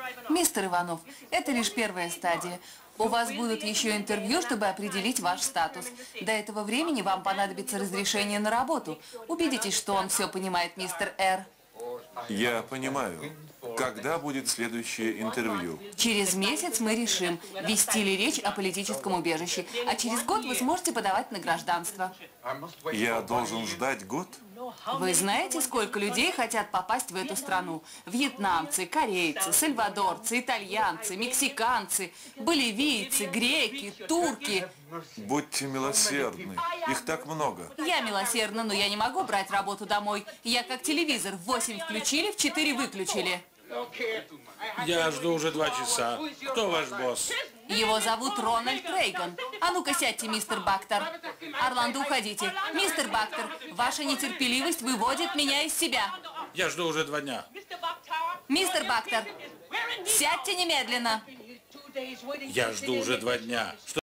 Мистер Иванов, это лишь первая стадия. У вас будут еще интервью, чтобы определить ваш статус. До этого времени вам понадобится разрешение на работу. Убедитесь, что он все понимает, мистер Р. Я понимаю. Когда будет следующее интервью? Через месяц мы решим, вести ли речь о политическом убежище. А через год вы сможете подавать на гражданство. Я должен ждать год? Вы знаете, сколько людей хотят попасть в эту страну? Вьетнамцы, корейцы, сальвадорцы, итальянцы, мексиканцы, боливийцы, греки, турки. Будьте милосердны. Их так много. Я милосердна, но я не могу брать работу домой. Я как телевизор. В 8 включили, в 4 выключили. Я жду уже 2 часа. Кто ваш босс? Его зовут Рональд Рейган. А ну-ка сядьте, мистер Бактер. Орландо, уходите. Мистер Бактер, ваша нетерпеливость выводит меня из себя. Я жду уже 2 дня. Мистер Бактер, сядьте немедленно. Я жду уже 2 дня.